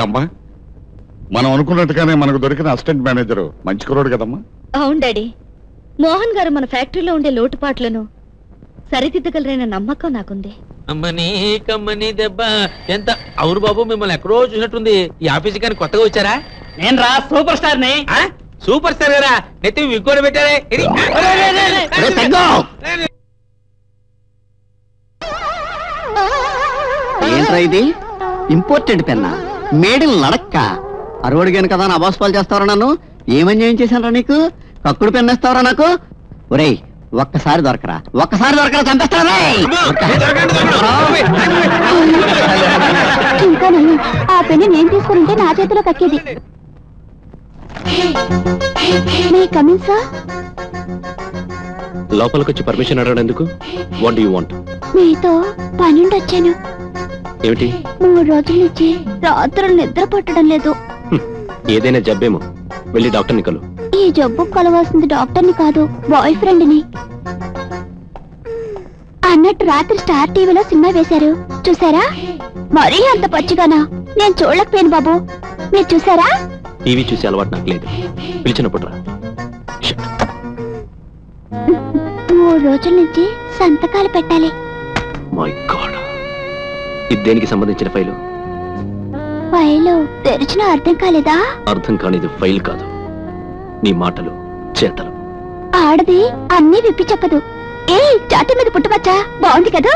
అమ్మా, మనం అనుకున్నట్టుగానే మనకు దొరికిన అసిస్టెంట్ మేనేజర్ మంచి కుర్రోడు కదమ్మా. అవును డాడీ, మోహన్ గారు మన ఫ్యాక్టరీలో ఉండే లోటుపాట్లను సరిదిద్దగలరైన నమ్మకం నాకుంది. అమ్మని కమ్మని దెబ్బ ఎంత. అవును బాబు, మిమ్మల్ని ఎక్కడో చూసినట్టుంది. ఈ ఆఫీస్ కానీ కొత్తగా వచ్చారా? నేను రా సూపర్ స్టార్ ని. సూపర్ స్టార్ గారా? నెత్తి విగ్గోడ పెట్టారే. ఏంట్రా ఇది? ఇంపార్టెంట్ పెన్నా, మేడలు నడక్క. అరవడిగాను కదా నా అబాస్పాలు చేస్తావరా? నన్ను ఏమన్యాయం చేశానరా నీకు? కక్కుడు పెన్నేస్తావరా నాకు? ఒరేయ్, ఒక్కసారి దొరకరా, ఒక్కసారి దొరకరా, చంపేస్తారా? ఇంకా నన్ను ఆ పెన్ను నేను తీసుకుంటే నా చేతిలో కక్కేది. లోపలికి వచ్చి పర్మిషన్ అడగడానికి వాట్ డు యు వాంట్? మీతో పనుండి వచ్చాను. ఏమిటి? 3 రోజుల నుంచి రాత్రులు నిద్ర పట్టడం లేదు. ఏదైనా జబ్బేమో, వెళ్ళి డాక్టర్ని కలు. ఈ జబ్బు కలవాల్సింది డాక్టర్ని కాదు, బాయ్ ఫ్రెండ్ ని. అన్నట్టు రాత్రి స్టార్ టీవీలో సినిమా వేశారు, చూసారా? మరీ అంత పచ్చిగానా? నేను చూడలేకపోయాను బాబు, మీరు చూసారా? టీవీ చూసే అలవాటు నాకు లేదు, పిలిచినప్పుడు రా. 3 రోజుల నుంచి సంతకాలు పెట్టాలి. మై గాడ్, ఇది దేనికి సంబంధించిన ఫైలు? ఫైలు తెరిచినా అర్థం కాలేదా? అర్థం కానిది ఫైల్ కాదు, నీ మాటలు చేతలు. ఆడది అన్నీ విప్పి చెప్పదు. ఏ చాటి మీద పుట్టవచ్చా? బాగుంది కదా?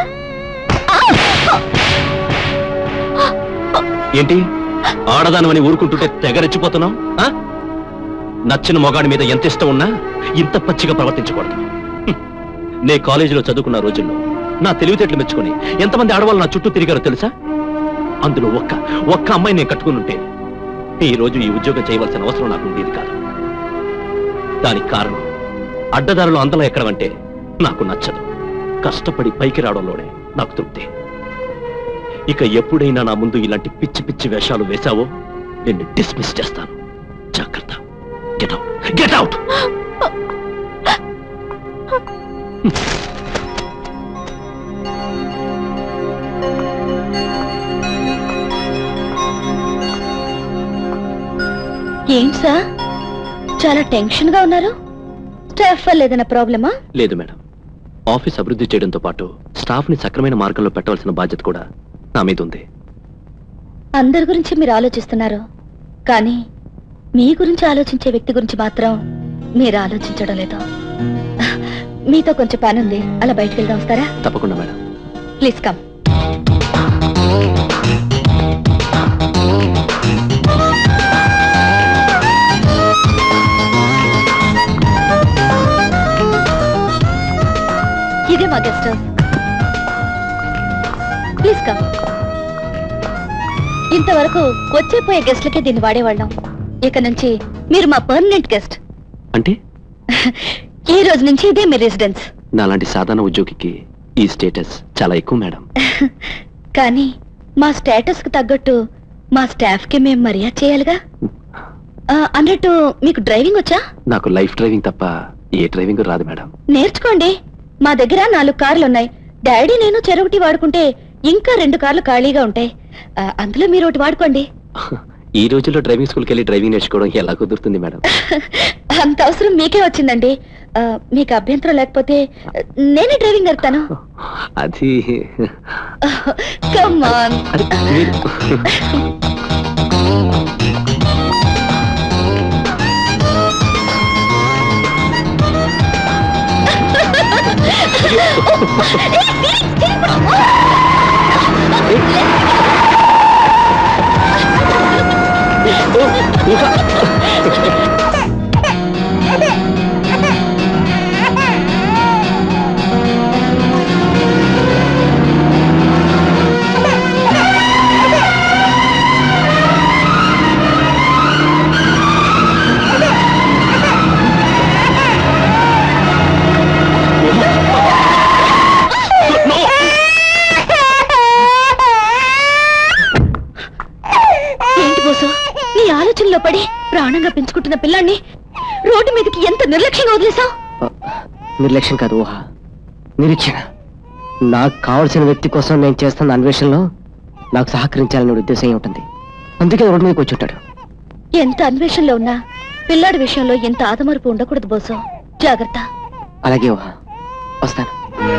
ఏంటి ఆడదానమని ఊరుకుంటుంటే తెగరెచ్చిపోతున్నావు? నచ్చిన మొగాడి మీద ఎంత ఇష్టం ఉన్నా ఇంత పచ్చిగా ప్రవర్తించకూడదు. నే కాలేజీలో చదువుకున్న రోజుల్లో నా తెలివితేటలు మెచ్చుకొని ఎంతమంది ఆడవాళ్ళు నా చుట్టూ తిరిగారో తెలుసా? అందులో ఒక్క అమ్మాయి నేను కట్టుకుని ఈ రోజు ఈ ఉద్యోగం చేయవలసిన అవసరం నాకు ఉండేది కాదు. దానికి కారణం అడ్డదారులు అందలం ఎక్కడమంటే నాకు నచ్చదు. కష్టపడి పైకి రావడంలోనే నాకు తృప్తి. ఇక ఎప్పుడైనా నా ముందు ఇలాంటి పిచ్చి పిచ్చి వేషాలు వేశావో నిన్ను డిస్మిస్ చేస్తాను. జాగ్రత్త. Get out, get out. ఏంటి సార్, చాలా టెన్షన్ గా ఉన్నారు? స్టాఫ్ వల్ల ఏదైనా ప్రాబ్లమా? లేదు మేడం, ఆఫీస్ అభివృద్ధి చేయడంతో పాటు స్టాఫ్ ని సక్రమైన మార్గంలో పెట్టవలసిన బాధ్యత కూడా నా మీద ఉంది. అందరి గురించి మీరు ఆలోచిస్తున్నారు, కానీ మీ గురించి ఆలోచించే వ్యక్తి గురించి మాత్రం మీరు ఆలోచించడం లేదు. మీతో కొంచెం పని ఉంది, అలా బయటకు వెళ్దాం, వస్తారా? తప్పకుండా మేడం. Please come. ఇదే మా గెస్ట్ హౌస్. Please come. ఇంతవరకు వచ్చేపోయే గెస్ట్లకే దీన్ని వాడేవాళ్ళం. ఇక నుంచి మీరు మా పర్మనెంట్ గెస్ట్. అంటే ఈ రోజు నుంచి ఇదే మీ రెసిడెన్స్. నాలాంటి సాధారణ ఉద్యోగికి ఈ స్టేటస్ చాలా ఎక్కువ మేడం. కానీ మా స్టేటస్ కు తగ్గట్టు మా స్టాఫ్ కి మేము మర్యాద చేయాలిగా. అన్నట్టు మీకు డ్రైవింగ్ వచ్చా? నాకు లైఫ్ డ్రైవింగ్ తప్ప ఏ డ్రైవింగ్ రాదు మేడం. నేర్చుకోండి. మా దగ్గర 4 కార్లు ఉన్నాయి. డాడీ నేను చెరొకటి వాడుకుంటే ఇంకా 2 కార్లు ఖాళీగా ఉంటాయి. అందులో మీరు ఒకటి వాడుకోండి. ఈ రోజుల్లో డ్రైవింగ్ స్కూల్కి వెళ్ళి డ్రైవింగ్ నేర్చుకోవడం ఎలా కుదురుతుంది మేడం? అంత అవసరం మీకే వచ్చిందండి. మీకు అభ్యంతరం లేకపోతే నేనే డ్రైవింగ్ నేర్పుతాను. అది కమ్ ఆన్. ఆలోచనలో పడి ప్రాణంగా పెంచుకుంటున్న పిల్లాన్ని రోడ్డు మీదకి ఎంత నిర్లక్ష్యంగా వదిలేసావు? నిర్లక్ష్యం కాదు, ఊహ, నిరీక్షణ. నాకు కావలసిన వ్యక్తి కోసం నేను చేస్తున్న అన్వేషణలో నాకు సహకరించాలనే ఉద్దేశం ఉంటుంది. అందుకే రోడ్డు మీదకి వచ్చి ఉంటాడు. ఎంత అన్వేషణలో ఉన్నా పిల్లాడి విషయంలో ఎంత ఆదమరుపు ఉండకూడదు బోసు. జాగ్రత్త. అలాగే ఊహ, వస్తాను.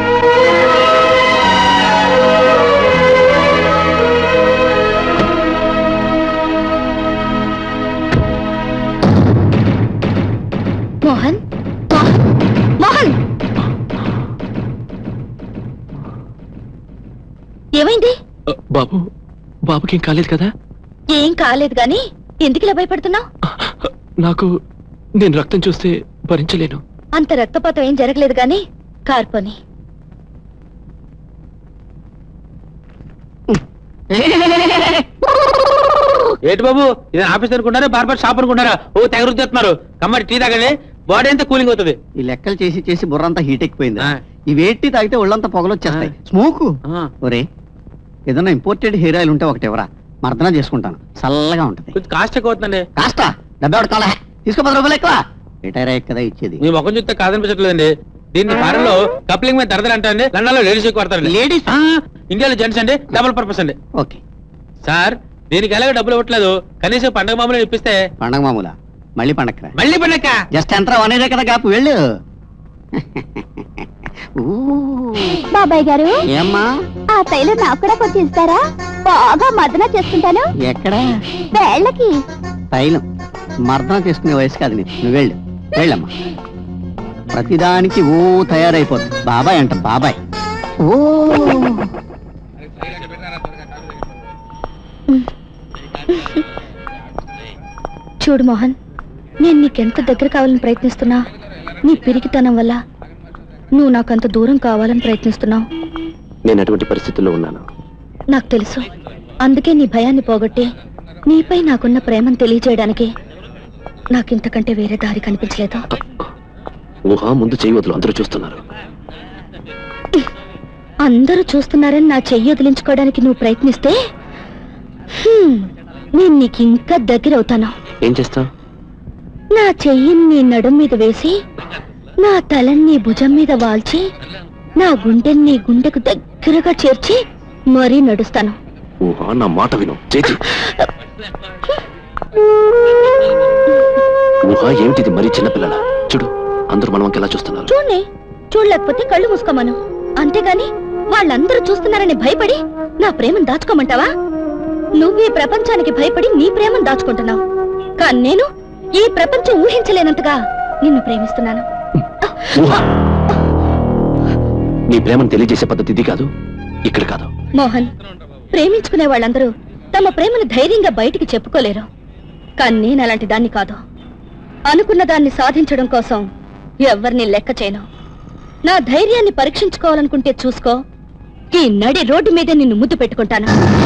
మోహన్, మోహన్, మోహన్, ఏమైంది? బాబు, బాబుకేం కాలేదు కదా? ఏం కాలేదు గాని ఎందుకు ఇలా భయపడుతున్నావు? నేను రక్తం చూస్తే భరించలేను. అంత రక్తపాతం ఏం జరగలేదు గాని కార్పోని. ఏంటి బాబు, ఇది ఆఫీస్ అనుకుంటారా బార్బర్ షాప్ అనుకుంటారా? ఓ తెగ రుద్దేస్తున్నారు. కమ్మటి టీ తాగండి, బాడీ అంతా కూలింగ్ అవుతుంది. ఈ లెక్కలు చేసి చేసి బుర్రంతా హీట్ ఎక్కిపోయింది. ఆ. ఈ వేట్టి తాగితే ఒళ్ళంతా పొగలొచ్చేస్తాయి. స్మోకు. ఒరే, ఏదన్నా ఇంపోర్టెడ్ హెయిర్ ఆయిల్ ఉంటే ఒకటి ఎవరా, మర్దన చేసుకుంటాను. చల్లగా ఉంటది. కొంచెం కాస్ట్ ఎక్కువ అవుతుందండి. కాస్తా డబ్బే కాలే, తీసుకో 10 రూపాయలు ఎక్కువ. రిటైర్ అయ్యే కదా ఇచ్చేది. మీ ముఖం చూస్తే కాదనిపించట్లేదండి. దీన్ని ఫారెన్ లో కప్లింగ్ మీద దరదలు అంటారండి, లండన్ లో లేడీస్ ఎక్కువ వాడతారండి. లేడీస్? ఇండియాలో జెంట్స్ అండి, డబుల్ పర్పస్ అండి. ఓకే సార్, దీనికి ఎలాగో డబ్బులు ఇవ్వట్లేదు, కనీసం పండగ మామూలు ఇప్పిస్తే. పండగ మామూలా? మళ్ళీ పండగ? మళ్ళీ పండగ జస్ట్ ఎంత అనేదే కదా కాపు, వెళ్ళు. బాబాయ్ గారు, ఏమ్మా? ఆ తైలు నాకు కూడా కొంచెం ఇస్తారా? బాగా మదన చేసుకుంటాను. ఎక్కడ? వేళ్ళకి. తైలం మర్దన చేసుకునే వయసు కాదు నీకు. నువ్వు వెళ్ళు, వెళ్ళమ్మా. ప్రతిదానికి ఓ తయారైపోతుంది. బాబాయ్ అంట, బాబాయ్. ఓ చూడు మోహన్, నేను నీకెంత దగ్గర కావాలని ప్రయత్నిస్తున్నా, నీ పిరికితనం వల్ల నువ్వు నాకంత దూరం కావాలని ప్రయత్నిస్తున్నావు. నేను అటువంటి పరిస్థితుల్లో ఉన్నాను. నాకు తెలుసు. అందుకే నీ భయాన్ని పోగొట్టి నీపై నాకున్న ప్రేమను తెలియజేయడానికి నాకింతకంటే వేరే దారి కనిపించలేదు. ఊహ, ముందు చెయ్యి వదులు, అందరూ చూస్తున్నారు. అందరూ చూస్తున్నారని నా చెయ్యి వదిలించుకోవడానికి నువ్వు ప్రయత్నిస్తే నేను నీకు ఇంకా దగ్గర అవుతాను. ఏం చేస్తావు? నా చెయ్యిని నీ నడుం మీద వేసి, నా తలని నీ భుజం మీద వాల్చి, నా గుండెని నీ గుండెకు దగ్గరగా చేర్చి మరీ నడుస్తాను. ఊహ, నా మాట విను. చేతి ఊహ, ఏమిటిది మరీ చిన్నపిల్లల? చూడు, అందరూ మనం ఎలా చూస్తున్నారు. చూడండి, చూడలేకపోతే కళ్ళు మూసుకోమను. అంతేగాని వాళ్ళందరూ చూస్తున్నారని భయపడి నా ప్రేమను దాచుకోమంటావా? నువ్వు ఈ ప్రపంచానికి భయపడి నీ ప్రేమను దాచుకుంటున్నావు, కానీ నేను ఈ ప్రపంచం ఊహించలేనంతగా నిన్ను ప్రేమిస్తున్నాను. ఊహ, నీ ప్రేమను తెలియజేసే పద్ధతి ఇది కాదు, ఇక్కడ కాదు. మోహన్, ప్రేమించుకునే వాళ్ళందరూ తమ ప్రేమను ధైర్యంగా బయటికి చెప్పుకోలేరు, కానీ నేను అలాంటి దాన్ని కాదు. అనుకున్న దాన్ని సాధించడం కోసం ఎవరిని లెక్క చేయను. నా ధైర్యాన్ని పరీక్షించుకోవాలనుకుంటే చూసుకో, ఈ నడి రోడ్డు మీదే నిన్ను ముద్దు పెట్టుకుంటాను.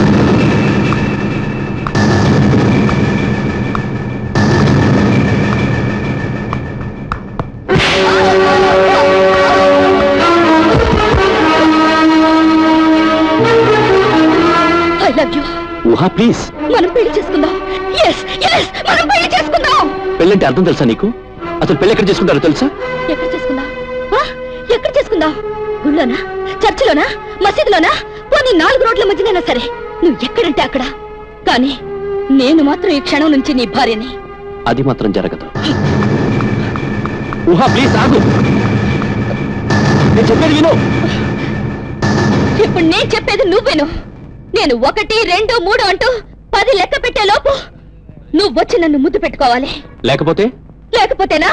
I love you. Ooha, please. మనం పెళ్లి చేసుకుందాం. yes, yes, మనం పెళ్లి చేసుకుందాం. పెళ్ళంటే అర్థం తెలుసా నీకు? అసలు పెళ్ళి ఎక్కడ చేసుకుంటారో తెలుసా? ఎక్కడ చేసుకుందాం? ఎక్కడ చేసుకుందాం? గుళ్ళోనా, చర్చిలోనా, మసీదులోనా, పోనీ 4 రోడ్ల మధ్యనైనా సరే, నువ్వు ఎక్కడంటే అక్కడ. కానీ నేను మాత్రం ఈ క్షణం నుంచి నీ భార్యని. అది మాత్రం జరగదు. ఊహ, ప్లీజ్ ఆగు. నేను చెప్పేది విను. ఇప్పుడు నేను చెప్పేది నువ్వేను. నేను 1, 2, 3 అంటూ 10 లెక్క పెట్టే లోపు నువ్వు వచ్చి నన్ను ముద్దు పెట్టుకోవాలి. లేకపోతేనా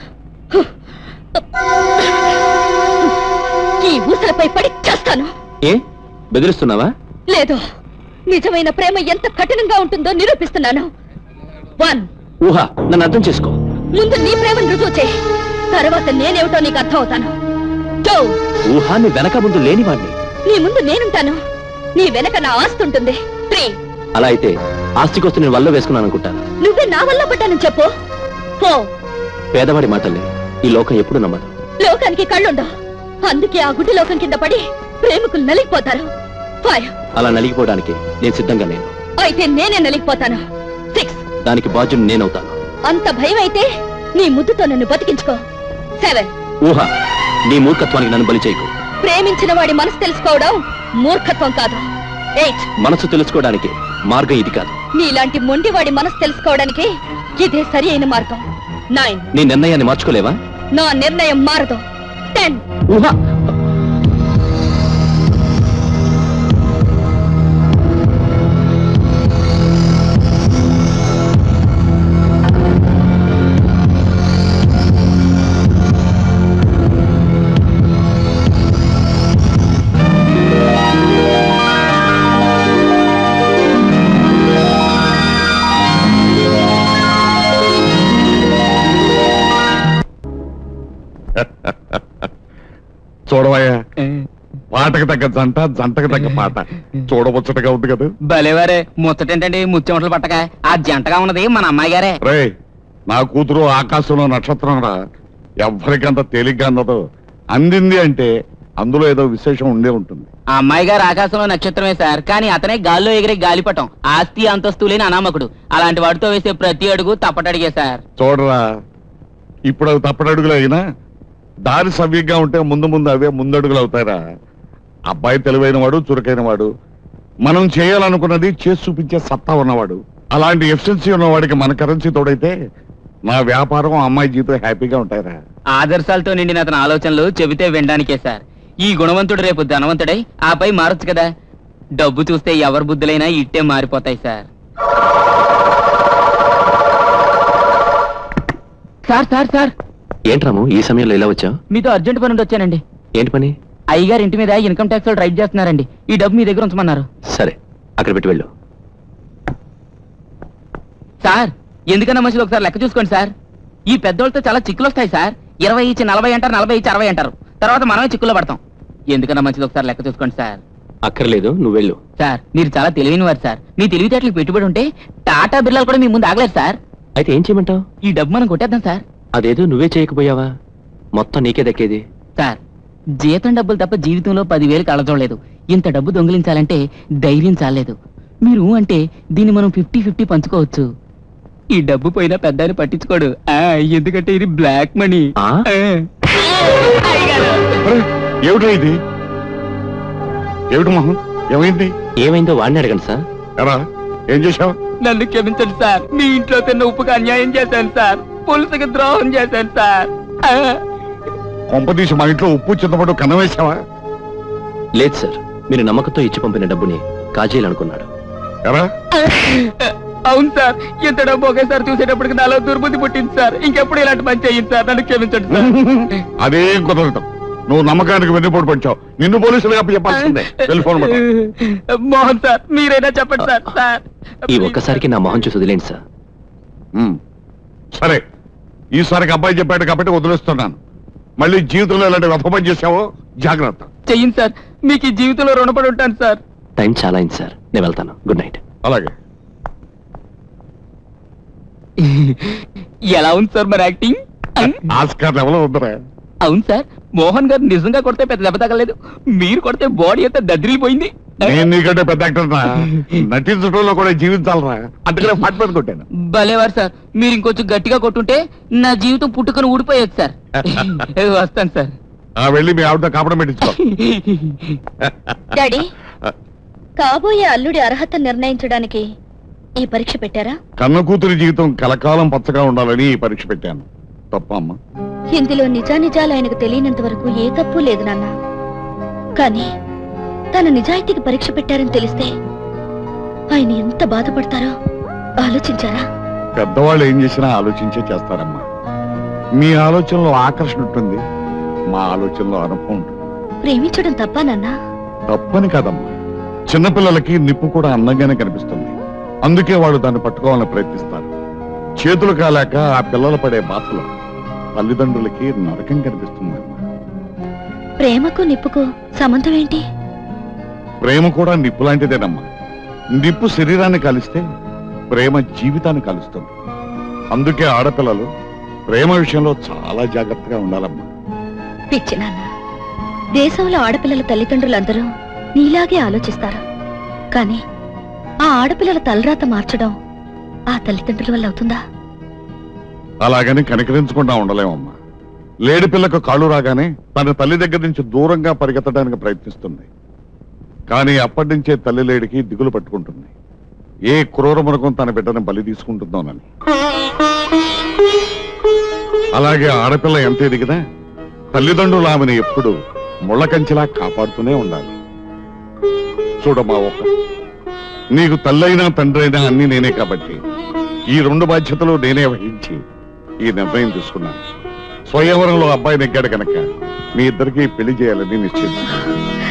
ఈ ఊసలపై పడి చేస్తాను. ఏ బెదిరిస్తున్నావా? లేదు, నిజమైన ప్రేమ ఎంత కఠినంగా ఉంటుందో నిరూపిస్తున్నాను. 1. ఊహ, నన్ను అర్థం చేసుకో. ముందు నీ ప్రేమను రుజువు చేయి, తర్వాత నేనేమిటో నీకు అర్థం అవుతాను. 2. ఊహ, నీ వెనక ముందు లేనివాణ్ణి. నీ ముందు నేనుంటాను, నీ వెనక నా ఆస్తి ఉంటుంది. 3. అలా అయితే ఆస్తి కోసం నేను వల్ల వేసుకున్నాను అనుకుంటాను. నువ్వే నా వల్ల పడ్డానని చెప్పు. 4. పేదవాడి మాటల్ని ఈ లోకం ఎప్పుడు నమ్మదు. లోకానికి కళ్ళుండవు, అందుకే ఆ గుడ్డి లోకం కింద పడి ప్రేమికులు నలిగిపోతారు. 5. అలా నలిగిపోవడానికి నేను సిద్ధంగా లేను. అయితే నేనే నలిగిపోతాను. 6. దానికి బాధ్యుని నేనవుతాను. అంత భయం అయితే నీ ముద్దుతో నన్ను బతికించుకో. 7. ఊహ, నీ మూర్ఖత్వానికి నన్ను బలి చేయకు. ప్రేమించిన వాడి మనసు తెలుసుకోవడం మూర్ఖత్వం కాదు, 8. మనసు తెలుసుకోవడానికి మార్గం ఇది కాదు. నీలాంటి మొండివాడి మనసు తెలుసుకోవడానికి ఇదే సరి అయిన మార్గం. 9. నీ నిర్ణయాన్ని మార్చుకోలేవా? నా నిర్ణయం మారదు. 10. ఊహా! చూడవయ్యా, పాటకు తగ్గ జంట, జంటకు తగ్గ పాట. చూడముచ్చటగా ఉంది కదా. భలేవారే, ముచ్చటేంటండి ముచ్చెమటలు పట్టక ఆ జంటగా ఉన్నది మన అమ్మాయి గారే. రే, నా కూతురు ఆకాశంలో నక్షత్రం రా. ఎవ్వరికంత తేలిగ్గా అందదు. అందింది అంటే అందులో ఏదో విశేషం ఉండే ఉంటుంది. ఆ అమ్మాయి గారు ఆకాశంలో నక్షత్రమే సార్, కానీ అతనే గాల్లో ఎగిరే గాలిపటం. ఆస్తి అంతస్తు లేని అనామకుడు. అలాంటి వాడితో వేసే ప్రతి అడుగు తప్పటడిగే సార్. చూడరా, ఇప్పుడు అవి తప్పటడుగులు అయినా దారి సవ్యంగా ఉంటే ముందు ముందు అవే ముందడుగులు అవుతారా. అబ్బాయి తెలివైన వాడు, చురుకైన వాడు, మనం చేయాలనుకున్నది చేసి చూపించే సత్తా ఉన్నవాడు. అలాంటి ఎఫిషియన్సీ ఉన్నవాడికి మన కరెన్సీ తోడైతే నా వ్యాపారం, అమ్మాయి జీవితం హ్యాపీగా ఉంటాయిరా. ఆదర్శాలతో నిండిన అతని ఆలోచనలు చెబితే వినడానికే సార్. ఈ గుణవంతుడు రేపు ధనవంతుడై ఆపై మారొచ్చు కదా. డబ్బు చూస్తే ఎవరి బుద్ధులైనా ఇట్టే మారిపోతాయి సార్. సార్ సార్ సార్ ఏంట్రాము ఈ సమయంలో ఇలా వచ్చావు? మీతో అర్జెంట్ పని ఉండి వచ్చానండి. ఏంటి పని? అయ్యగారి ఇంటి మీద ఇన్కమ్ ట్యాక్స్ వాళ్ళు రైడ్ చేస్తున్నారండి. ఈ డబ్బు మీ దగ్గర ఉంచమన్నారు. సరే, అక్కడ పెట్టి వెళ్ళు. సార్, ఎందుకన్నా మంచిది ఒకసారి లెక్క చూసుకోండి సార్. ఈ పెద్దోళ్ళతో చాలా చిక్కులు వస్తాయి సార్. 20 ఇచ్చి 40 అంటారు, 40 ఇచ్చి 60 అంటారు. తర్వాత మనమే చిక్కుల్లో పడతాం. ఎందుకన్నా మంచిది ఒకసారి లెక్క చూసుకోండి సార్. అక్కర్లేదు, నువ్వు వెళ్ళు. సార్, మీరు చాలా తెలివైన వారు సార్. మీ తెలివితేటలకు పెట్టుబడి ఉంటే టాటా బిర్లాలు కూడా మీ ముందు ఆగలేదు సార్. అయితే ఏం చేయమంటావు? ఈ డబ్బు మనం కొట్టేద్దాం సార్. అదేదో నువ్వే చేయకపోయావా? మొత్తం నీకే దక్కేది. సార్, జీతం డబ్బులు తప్ప జీవితంలో 10,000 కళ్ళజోడలేదు. ఇంత డబ్బు దొంగిలించాలంటే ధైర్యం చాలేదు. మీరు అంటే దీన్ని మనం 50-50 పంచుకోవచ్చు. ఈ డబ్బు పోయినా పెద్ద ఆయన పట్టించుకోడు. ఎందుకంటే ఇది బ్లాక్ మనీ. ఆ? ఏమిటో ఇది? ఏమిటి మొహం? ఏమైంది? ఏమైందో వాడిని అడగండి సార్. ఎరా, ఏం చేశావు? నన్ను క్షమించండి సార్. మీ ఇంట్లో తిన్న ఉప్పుకు అన్యాయం చేశాను సార్. పులుసుకి ద్రోహం చేశాను సార్. కొంపదీసి మా ఇంట్లో ఉప్పు చింతపడు కన్నవేశావా? లేదు సార్, మీరు నమ్మకంతో ఇచ్చి పంపిన డబ్బుని కాజేయాలనుకున్నాడు. ఎరా, అవును సార్. ఎంత డబ్బు ఒకేసారి చూసేటప్పటికి నాలో దుర్బుద్ధి పుట్టింది సార్. ఇంకెప్పుడు ఇలాంటి పని చేయింది సార్. నన్ను క్షమించండి సార్. అదేం కుదరదు. నువ్వు నమ్మకానికి వెన్నుపోటు పంచావు. నిన్ను పోలీసులుగా చెప్పాల్సిందే. టెలిఫోన్ మోహన్ సార్, మీరైనా చెప్పండి సార్. సార్, ఈ ఒక్కసారికి నా మొహం చూసి వదిలేండి సార్. సరే, ఈసారికి అబ్బాయి చెప్పాడు కాబట్టి వదిలేస్తున్నాను. మళ్ళీ జీవితంలో ఇలాంటి వ్యర్థ పని చేసావో జాగ్రత్త. చెయ్యండి సార్. మీకు ఈ జీవితంలో రుణపడి ఉంటాను సార్. టైం చాలా అయింది సార్, నేను వెళ్తాను. Good night. అలాగే. ఎలా ఉంది సార్ మరి యాక్టింగ్? ఆస్కార్ ఎవరో ఉందరా? అవును సార్, మోహన్ గారు నిజంగా కొడితే పెద్ద దెబ్బ తగలేదు. మీరు కొడితే బాడీ అంతా దద్రిపోయింది. నేను నీకంటే పెద్ద యాక్టర్ రా. నటించడంలో కూడా జీవించాలరా. అందుకనే పాట మీద కొట్టాను. భలేవారు సార్. మీరు ఇంకొంచెం గట్టిగా కొట్టుంటే నా జీవితం పుట్టుకొని ఊడిపోయేది సార్. వస్తాను సార్. వెళ్ళి మీ ఆవిడ కాపడం పెట్టించుకో. డాడీ, కాబోయే అల్లుడి అర్హత నిర్ణయించడానికి ఈ పరీక్ష పెట్టారా? కన్న కూతురి జీవితం కలకాలం పచ్చగా ఉండాలని ఈ పరీక్ష పెట్టాను. తప్ప అమ్మా? ఇందులో నిజానిజాలు ఆయనకు తెలియనంత వరకు ఏ తప్పు లేదు నాన్న. కానీ తన నిజాయితీకి పరీక్ష పెట్టారని తెలిస్తే ఆయన ఎంత బాధపడతారో ఆలోచించారా? పెద్దవాళ్ళు ఏం చేసినా ఆలోచించే చేస్తారమ్మా. మీ ఆలోచనలో ఆకర్షణ ఉంటుంది, మా ఆలోచనలో అనుభవం ఉంటుంది. ప్రేమించడం తప్ప నాన్న? తప్పని కాదమ్మా. చిన్నపిల్లలకి నిప్పు కూడా అందంగానే కనిపిస్తుంది. అందుకే వాళ్ళు దాన్ని పట్టుకోవాలని ప్రయత్నిస్తారు. చేతులు కాలేక ఆ పిల్లలు పడే బాధలు తల్లిదండ్రులకి నరకం కనిపిస్తుంది. ప్రేమకు నిప్పుకు సంబంధం ఏంటి? ప్రేమ కూడా నిప్పు లాంటిదేనమ్మా. నిప్పు శరీరాన్ని కలిస్తే ప్రేమ జీవితాన్ని కలుస్తుంది. అందుకే ఆడపిల్లలు ప్రేమ విషయంలో చాలా జాగ్రత్తగా ఉండాలమ్మా. పిచ్చి నాన్న, దేశంలో ఆడపిల్లల తల్లిదండ్రులందరూ నీలాగే ఆలోచిస్తారు. కానీ ఆ ఆడపిల్లల తలరాత మార్చడం ఆ తల్లిదండ్రుల వల్ల అవుతుందా? అలాగని కనికరించకుండా ఉండలేమమ్మా. లేడి పిల్లకు కాళ్ళు రాగానే తన తల్లి దగ్గర నుంచి దూరంగా పరిగెత్తడానికి ప్రయత్నిస్తుంది. కానీ అప్పటి నుంచే తల్లి లేడికి దిగులు పట్టుకుంటుంది. ఏ క్రూర మృగం తన బిడ్డను బలి తీసుకుంటుందోనని. అలాగే ఆడపిల్ల ఎంత ఎదిగినా తల్లిదండ్రులు ఆమెను ఎప్పుడు ముళ్ళకంచిలా కాపాడుతూనే ఉండాలి. చూడమ్మా, నీకు తల్లైనా తండ్రైనా అన్ని నేనే కాబట్టి ఈ 2 బాధ్యతలు నేనే వహించి ఈ నిర్ణయం తీసుకున్నాను. స్వయంవరంలో అబ్బాయి నెగ్గాడు కనుక మీ ఇద్దరికి పెళ్లి చేయాలని నిశ్చయించుకున్నాను.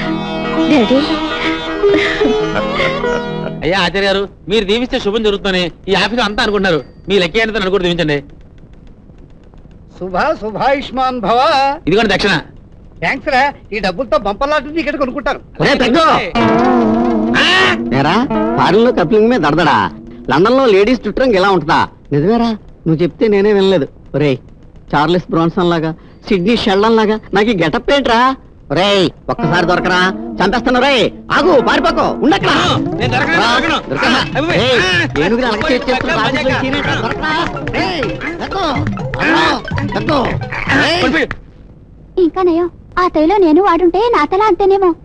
అయ్యా ఆచార్య గారు, మీరు దీవిస్తే శుభం జరుగుతుందని ఈ ఆఫీసు అంతా అనుకుంటున్నారు. మీ లెక్క ఏంటో నన్ను కూడా దీవించండి. శుభాయుష్మాన్ భవ. ఇదిగోండి దక్షిణ. థ్యాంక్స్ రా. ఈ డబ్బులతో బంపర్లాంటి టికెట్ కొనుక్కుంటాను. ఫారిన్ లో కప్లింగ్ మీద దడదడా, లండన్ లో లేడీస్ చుట్టం ఎలా ఉంటుందా? నిజమేరా, నువ్వు చెప్తే నేనే వినలేదు. ఒరే, చార్లెస్ బ్రాన్సన్ లాగా, సిడ్నీ షెల్డన్ లాగా నాకు ఈ గెటప్ ఏంట్రా? ఒరే, ఒక్కసారి దొరకరా, చంపేస్తాను. రే ఆగు, పారిపోకో, ఉండక్కడ. ఇంకా నయం, ఆ తైలో నేను వాడుంటే నా తల అంతేనేమో.